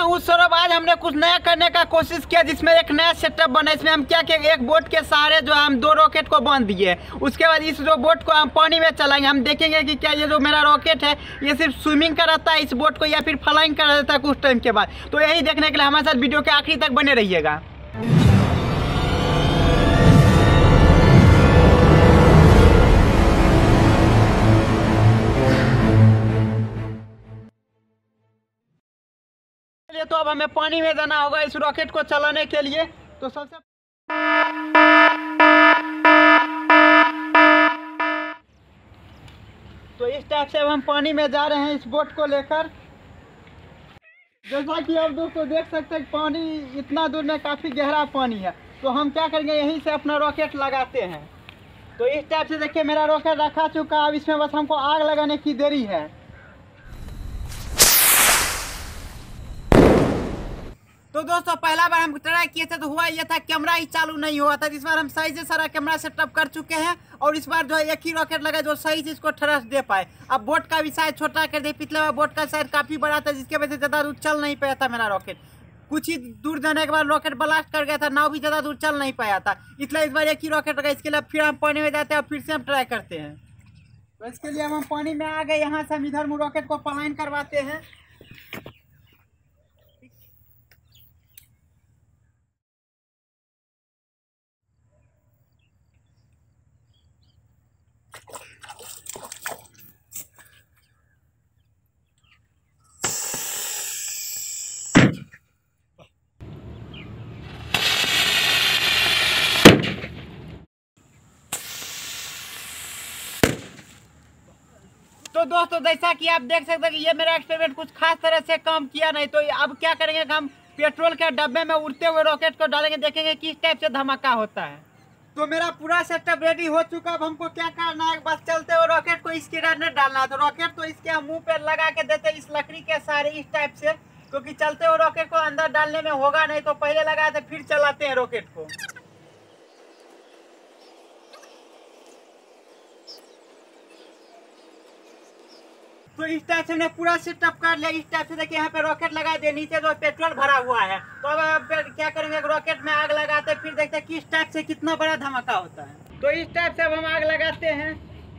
हूँ सौरभ। आज हमने कुछ नया करने का कोशिश किया जिसमें एक नया सेटअप बना। इसमें हम क्या किए, एक बोट के सहारे जो हम 2 रॉकेट को बांध दिए। उसके बाद इस जो बोट को हम पानी में चलाएंगे। हम देखेंगे कि क्या ये जो मेरा रॉकेट है ये सिर्फ स्विमिंग कर रहता है इस बोट को या फिर फ्लाइंग कर रहता है कुछ टाइम के बाद। तो यही देखने के लिए हमारे साथ वीडियो के आखिरी तक बने रहिएगा। तो अब हमें पानी में जाना होगा इस रॉकेट को चलाने के लिए। तो सबसे तो इस टाइप से अब हम पानी में जा रहे हैं इस बोट को लेकर। जैसा कि आप दोस्तों देख सकते हैं पानी इतना दूर में काफ़ी गहरा पानी है। तो हम क्या करेंगे, यहीं से अपना रॉकेट लगाते हैं। तो इस टाइप से देखिए मेरा रॉकेट रखा चुका। अब इसमें बस हमको आग लगाने की देरी है। तो दोस्तों पहला बार हम ट्राई किए थे तो हुआ ये था, कैमरा ही चालू नहीं हुआ था। इस बार हम सही से सारा कैमरा सेटअप कर चुके हैं और इस बार जो है एक ही रॉकेट लगा जो सही से इसको ठरस दे पाए। अब बोट का भी साइज छोटा कर दे। पिछले बार बोट का साइज काफ़ी बड़ा था जिसके वजह से ज़्यादा दूर चल नहीं पाया था मेरा रॉकेट। कुछ ही दूर जाने के बाद रॉकेट ब्लास्ट कर गया था, नाव भी ज़्यादा दूर चल नहीं पाया था। इसलिए इस बार एक ही रॉकेट लगा। इसके लिए फिर हम पानी में जाते हैं और फिर से हम ट्राई करते हैं। तो इसके लिए हम पानी में आ गए। यहाँ से हम इधर रॉकेट को फ्लाइंग करवाते हैं। तो दोस्तों जैसा कि आप देख सकते हैं कि ये मेरा एक्सपेरिमेंट कुछ खास तरह से काम किया नहीं। तो अब क्या करेंगे कि हम पेट्रोल के डब्बे में उड़ते हुए रॉकेट को डालेंगे, देखेंगे किस टाइप से धमाका होता है। तो मेरा पूरा सेटअप रेडी हो चुका। अब हमको क्या करना है, बस चलते हुए रॉकेट को इसके अंदर डालना है। तो रॉकेट तो इसके हम मुंह पे लगा के देते हैं इस लकड़ी के सहारे इस टाइप से, क्योंकि चलते हुए रॉकेट को अंदर डालने में होगा नहीं। तो पहले लगाते फिर चलाते हैं रॉकेट को। तो इस टाइप से हमने पूरा सेटअप कर लिया। इस टाइप से देखिए यहाँ पे रॉकेट लगा दिए, नीचे जो पेट्रोल भरा हुआ है। तो अब क्या करेंगे, रॉकेट में आग लगाते फिर देखते हैं किस टाइप से कितना बड़ा धमाका होता है। तो इस टाइप से अब हम आग लगाते हैं।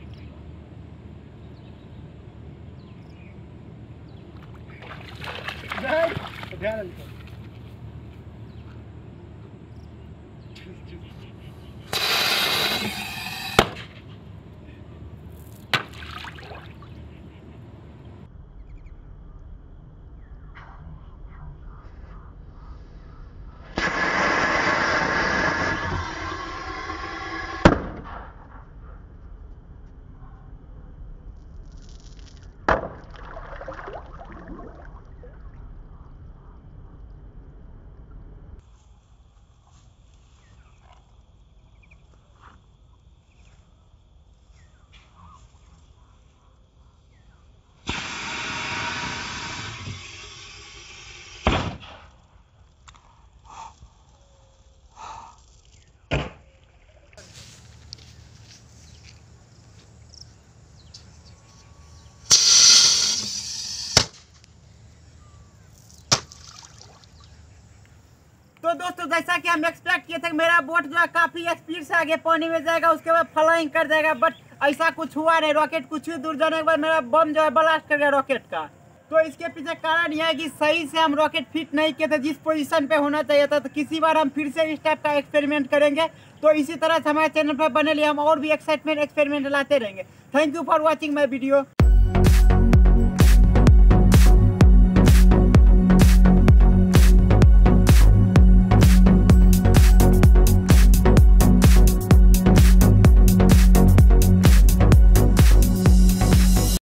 तो दोस्तों जैसा कि हम एक्सपेक्ट किए थे कि मेरा बोट जो है काफ़ी स्पीड से आगे पानी में जाएगा, उसके बाद फ्लाइंग कर जाएगा, बट ऐसा कुछ हुआ नहीं। रॉकेट कुछ ही दूर जाने के बाद मेरा बम जो है ब्लास्ट कर गया रॉकेट का। तो इसके पीछे कारण यह है कि सही से हम रॉकेट फिट नहीं किए थे जिस पोजीशन पे होना चाहिए था। तो किसी बार हम फिर से इस टाइप का एक्सपेरिमेंट करेंगे। तो इसी तरह से हमारे चैनल पर बने लिए हम और भी एक्साइटमेंट एक्सपेरिमेंट लाते रहेंगे। Thank you for watching my video.